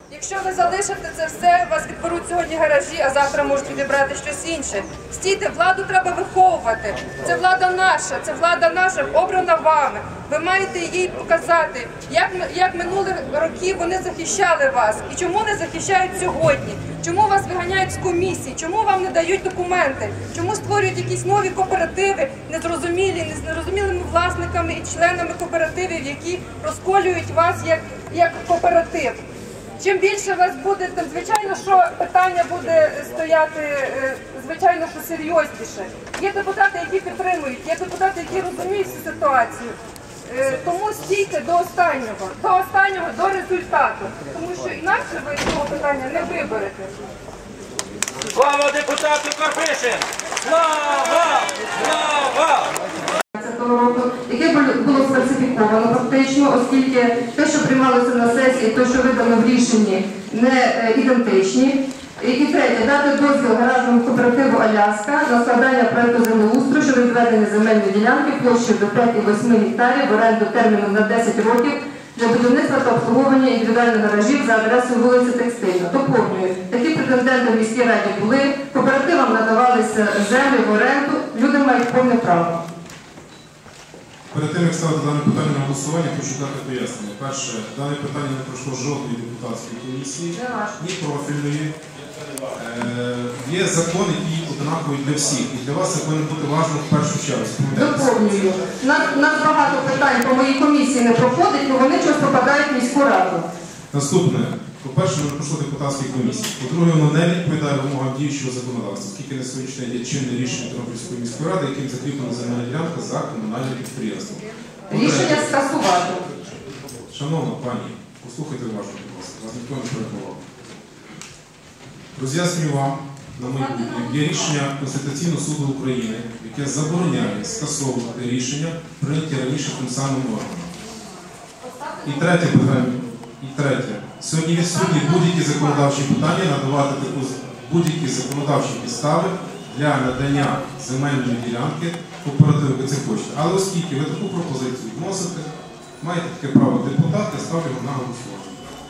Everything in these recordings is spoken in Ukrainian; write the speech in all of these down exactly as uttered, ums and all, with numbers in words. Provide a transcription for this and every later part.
Якщо ви залишите це все, вас відберуть сьогодні гаражі, а завтра можуть відібрати щось інше. Стійте, владу треба виховувати. Це влада наша, це влада наша, обрана вами. Ви маєте їй показати, як, як минулих років вони захищали вас і чому не захищають сьогодні. Чому вас виганяють з комісії, чому вам не дають документи, чому створюють якісь нові кооперативи, незрозумілі, з незрозумілими власниками і членами кооперативів, які розколюють вас як, як кооператив. Чим більше вас буде, тим звичайно, що питання буде стояти, звичайно, що серйозніше. Є депутати, які підтримують, є депутати, які розуміють цю ситуацію. Тому стійте до останнього, до останнього, до результату. Тому що інакше ви цього питання не виберете. Слава депутату Карпишин! Слава! Слава! року, яке було сфальсифіковано фактично, оскільки те, що приймалося на сесії, те, що видано в рішенні, не ідентичні. І третє, дати дозвіл гаражному кооперативу «Аляска» на складання проєкту землеустрою щодо відведення земельної ділянки площею до п'яти восьми гектарів в оренду терміном на десять років для будівництва та обслуговування індивідуальних гаражів за адресою вулиці Текстильна. Доповнюю, такі претенденти в міській раді були, кооперативам надавалися землі в оренду, люди мають повне право. Перед тим, як ставити дане питання на голосування, хочу дати пояснення. Перше, дане питання не пройшло жодної депутатської комісії, ні профільної. Є закон, який однаковий для всіх. І для вас це повинно бути важливо в першу чергу. Доповнюю. Нас багато питань по моїй комісії не проходить, але вони щось попадають в міську раду. Наступне. По-перше, не пройшло депутатської комісії. По-друге, воно не відповідає вимогам діючого законодавства, оскільки на сьогоднішній день є чинне рішення Тернопільської міської ради, яким закріплена земельна ділянка за комунальним підприємством. Рішення скасувати. Шановна пані, послухайте уважно, будь ласка, вас ніхто не перебував. Роз'яснюю вам на майбутнє. Є рішення Конституційного суду України, яке забороняє скасовувати рішення, прийняті раніше тим самим органом. І третє питання. І третє. Сьогодні відсутні будь-які законодавчі питання надавати таку будь-які законодавчі підстави для надання земельної ділянки кооперативу, ви це хочете. Але оскільки ви таку пропозицію вносите, маєте таке право депутати, ставлю його на голосування.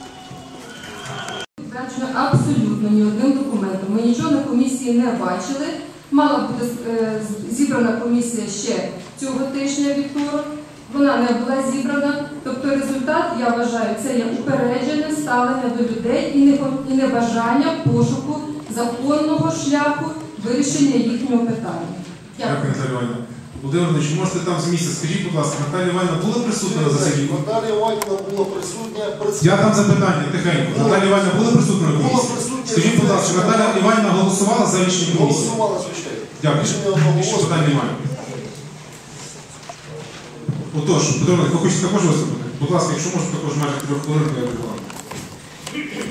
Абсолютно ні одним документом. Ми нічого на комісії не бачили. Мала бути зібрана комісія ще цього тижня вівторок. Вона не була зібрана. Тобто результат, я вважаю, це є упереджене ставлення до людей і небажання пошуку законного шляху вирішення їхнього питання. Дякую, Наталія Іванівна. Володимир Іванович, можете там з місця, скажіть, будь ласка, Наталія Іванівна була присутня на засіданні? Наталія Іванівна була присутня. Я там запитання, тихенько. Наталія Іванівна була присутня на комісії? Скажіть, будь ласка, Наталія Іванівна голосувала за рішення комісії? Голосувала, звичайно. Дякую. Більше питань немає. Отож, Петро, ви хочете також виступити? Будь ласка, якщо можете, також майже трьох хвилин, я регламент.